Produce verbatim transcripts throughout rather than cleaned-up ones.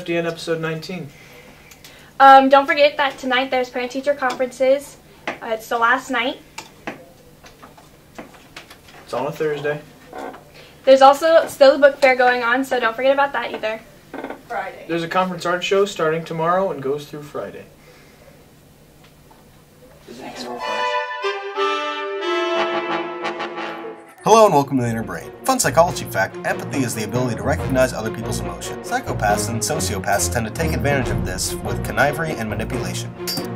D N episode nineteen. Um, don't forget that tonight there's parent-teacher conferences. Uh, it's the last night. It's on a Thursday. There's also still a book fair going on, so don't forget about that either. Friday. There's a conference art show starting tomorrow and goes through Friday. Hello and welcome to The Inner Brain. Fun psychology fact, empathy is the ability to recognize other people's emotions. Psychopaths and sociopaths tend to take advantage of this with connivery and manipulation.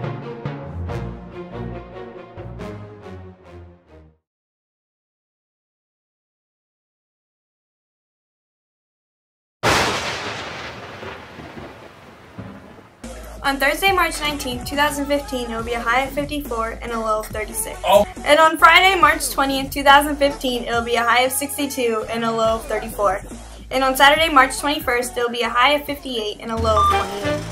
On Thursday, March nineteenth, two thousand fifteen, it will be a high of fifty-four and a low of thirty-six. Oh. And on Friday, March twentieth, two thousand fifteen, it will be a high of sixty-two and a low of thirty-four. And on Saturday, March twenty-first, it will be a high of fifty-eight and a low of twenty-eight.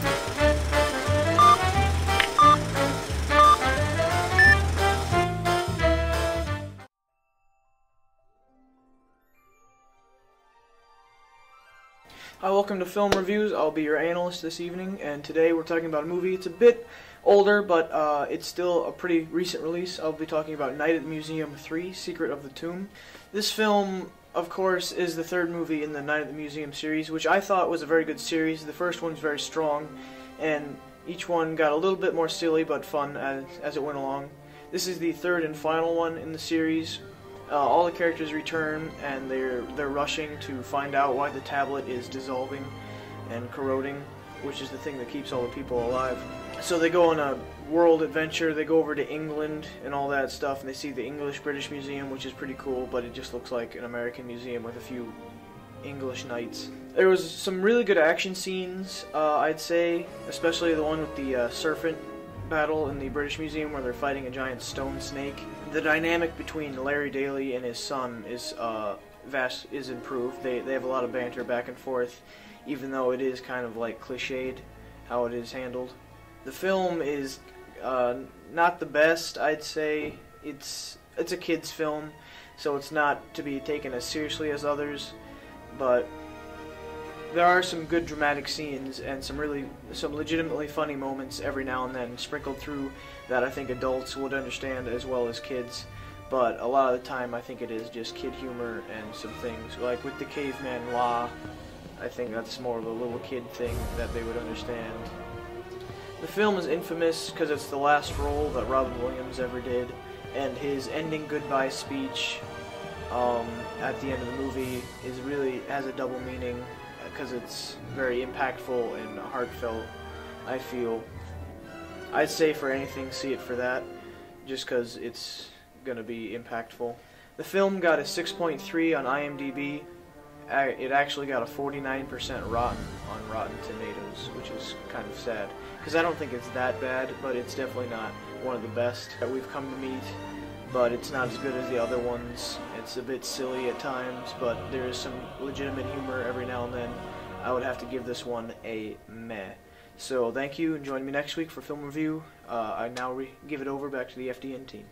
Hi, welcome to Film Reviews. I'll be your analyst this evening, and today we're talking about a movie. It's a bit older, but uh, it's still a pretty recent release. I'll be talking about Night at the Museum three, Secret of the Tomb. This film, of course, is the third movie in the Night at the Museum series, which I thought was a very good series. The first one's very strong, and each one got a little bit more silly but fun as, as it went along. This is the third and final one in the series. Uh, all the characters return, and they're they're rushing to find out why the tablet is dissolving and corroding, which is the thing that keeps all the people alive. So they go on a world adventure. They go over to England and all that stuff, and they see the English-British Museum, which is pretty cool, but it just looks like an American museum with a few English knights. There was some really good action scenes, uh, I'd say, especially the one with the uh, serpent battle in the British Museum where they're fighting a giant stone snake. The dynamic between Larry Daly and his son is uh, vast is improved. They they have a lot of banter back and forth, even though it is kind of like cliched how it is handled. The film is uh, not the best, I'd say. It's it's a kids' film, so it's not to be taken as seriously as others, but there are some good dramatic scenes and some really, some legitimately funny moments every now and then sprinkled through that I think adults would understand as well as kids. But a lot of the time I think it is just kid humor and some things. Like with the caveman law, I think that's more of a little kid thing that they would understand. The film is infamous because it's the last role that Robin Williams ever did, and his ending goodbye speech um, at the end of the movie is really has a double meaning, because it's very impactful and heartfelt, I feel. I'd say for anything, see it for that, just because it's going to be impactful. The film got a six point three on I M D B. It actually got a forty-nine percent rotten on Rotten Tomatoes, which is kind of sad, because I don't think it's that bad, but it's definitely not one of the best that we've come to meet. But it's not as good as the other ones. It's a bit silly at times, but there is some legitimate humor every now and then. I would have to give this one a meh. So thank you, and join me next week for Film Review. Uh, I now re give it over back to the F D N team.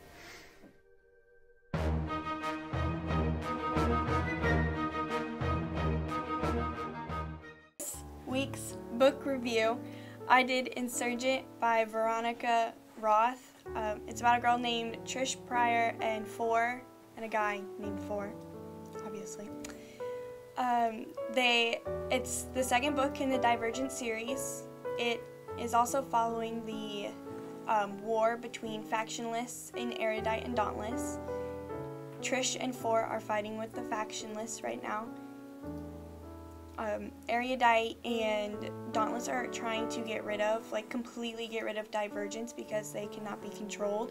This week's book review, I did Insurgent by Veronica Roth. Um, it's about a girl named Trish Pryor and Four, and a guy named Four, obviously. Um, they, it's the second book in the Divergent series. It is also following the um, war between factionalists and Erudite and Dauntless. Trish and Four are fighting with the factionalists right now. Um, Erudite and Dauntless are trying to get rid of, like completely get rid of Divergence because they cannot be controlled.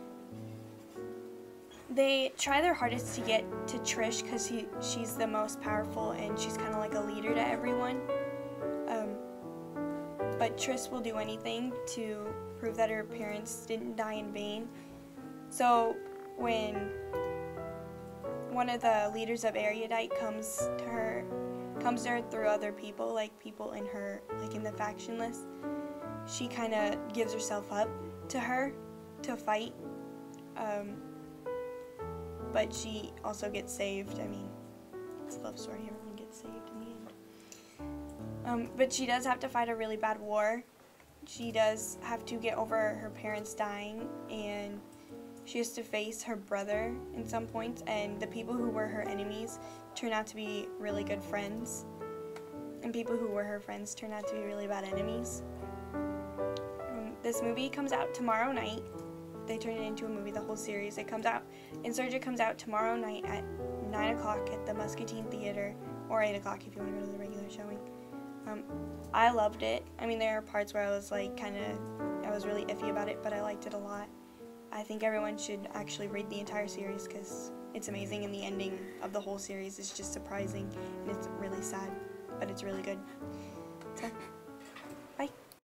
They try their hardest to get to Trish because she's the most powerful and she's kind of like a leader to everyone. Um, but Trish will do anything to prove that her parents didn't die in vain. So when one of the leaders of Erudite comes to her, comes to her through other people, like people in her, like in the faction list, she kind of gives herself up to her to fight. Um, but she also gets saved. I mean, it's a love story. Everyone gets saved in the end. Um, but she does have to fight a really bad war. She does have to get over her parents dying, and she has to face her brother in some points, and the people who were her enemies turn out to be really good friends, and people who were her friends turn out to be really bad enemies. Um, this movie comes out tomorrow night. They turn it into a movie, the whole series. It comes out, Insurgent comes out tomorrow night at nine o'clock at the Muscatine Theater, or eight o'clock if you want to go to the regular showing. Um, I loved it. I mean, there are parts where I was like, kind of, I was really iffy about it, but I liked it a lot. I think everyone should actually read the entire series because it's amazing, and the ending of the whole series is just surprising, and it's really sad, but it's really good. So, bye.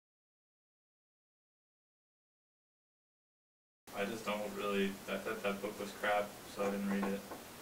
I just don't really, I thought that book was crap, so I didn't read it.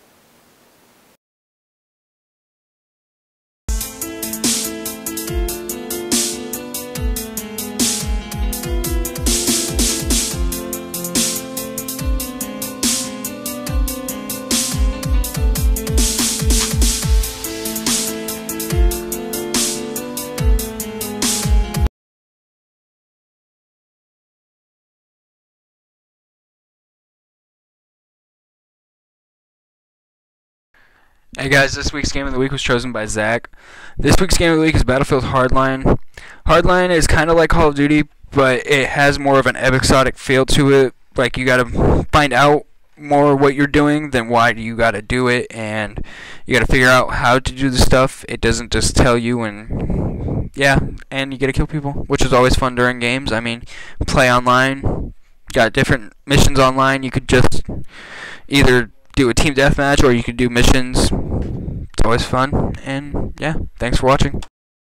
Hey guys, this week's game of the week was chosen by Zach. This week's game of the week is Battlefield Hardline. Hardline is kind of like Call of Duty, but it has more of an episodic feel to it. Like, you gotta find out more what you're doing than why you gotta do it, and you gotta figure out how to do the stuff. It doesn't just tell you, and yeah, and you gotta kill people, which is always fun during games. I mean, play online, got different missions online. You could just either do a team deathmatch, or you could do missions. It's always fun, and yeah, thanks for watching.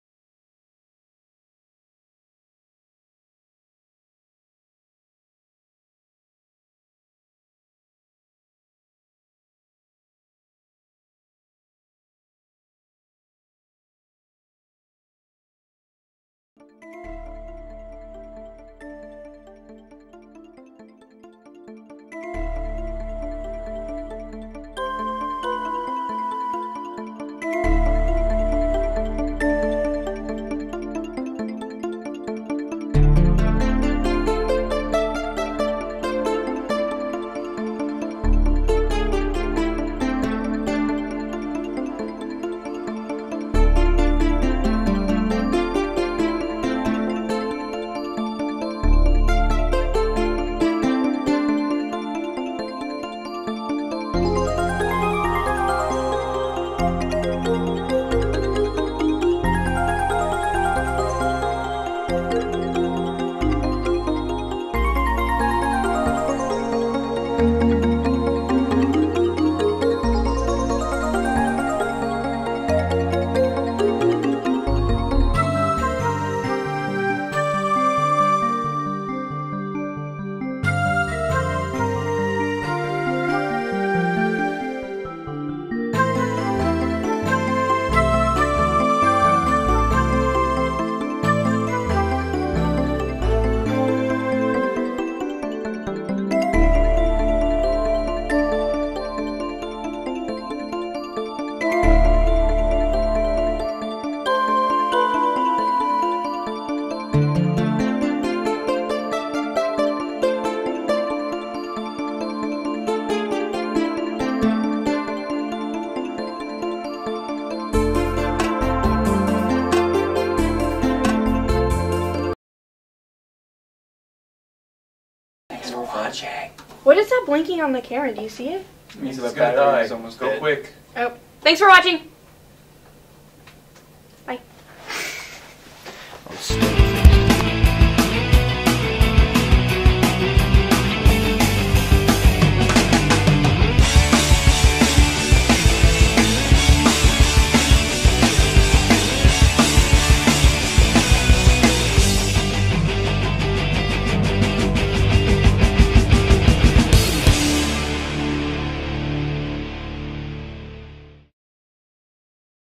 What is that blinking on the camera? Do you see it? It means the battery is almost dead. Go quick. Oh, thanks for watching. Bye. Oh,